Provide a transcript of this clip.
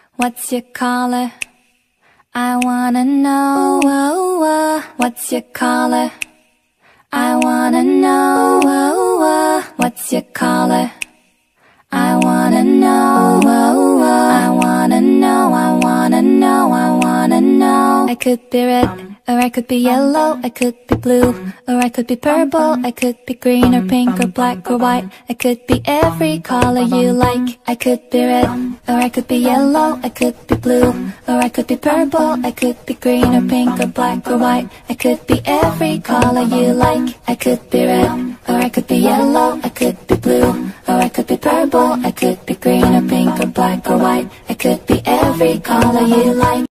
What's your color? I wanna know. What's your color? I wanna know. What's your color? I wanna know. I wanna know. I wanna know. I wanna know. I could be red, or I could be yellow. I could be blue, or I could be purple. I could be green or pink or black or white. I could be every color you like. I could be red, or I could be yellow. I could be blue, or I could be purple. I could be green or pink or black or white. I could be every color you like. I could be red, or I could be yellow. I could be blue, or I could be purple. I could be green or pink or black or white. I could be every color you like.